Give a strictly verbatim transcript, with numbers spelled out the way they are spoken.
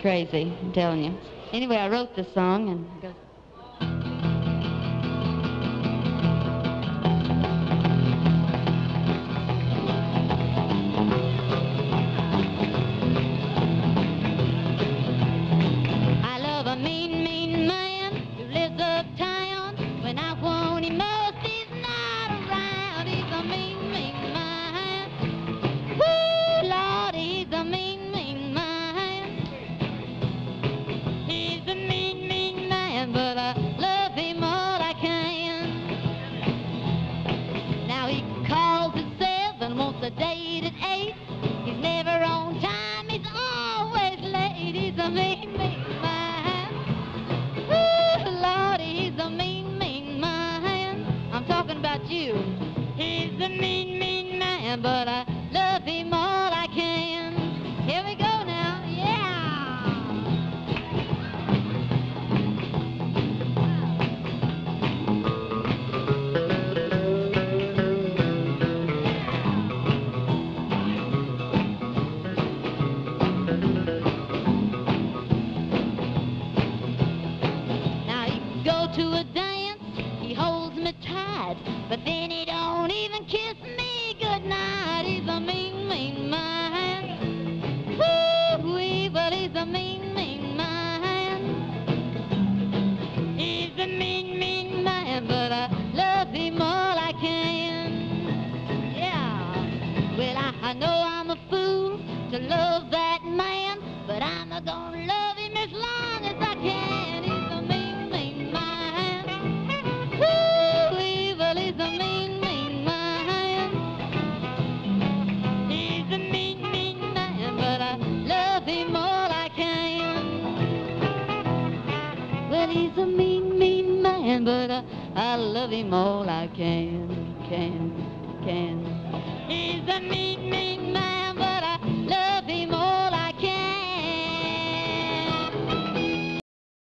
crazy, I'm telling you. Anyway, I wrote this song, and it goes... I love a mean, mean man who lives uptown. When I want him most, he's not around. He's a mean, mean man. Woo, Lord, he's a mean, mean man. He's a mean, mean man, but I love him all I can. Now he calls at seven, wants a date at eight. He's never on time, he's always late. He's a mean, mean man. Woo, Lord, he's a mean, mean man. I'm talking about you. He's a mean, mean man, but I love him all I can. Here we go now, yeah. Now you go to a dance, he holds me tight, but then he don't even kiss me goodnight. He's a mean, mean man. Woo-wee, but he's a mean, mean man. He's a mean, mean man, but I love him all I can. Yeah. Well, I, I know I'm a fool to love that man, but I'm not gonna love him as long as I can. He's a mean, mean man. Woo-wee, but he's a mean, mean man. He's a mean, mean man, but I love him all I can. Well, he's a mean, mean man, but I, I love him all I can, can, can. He's a mean, mean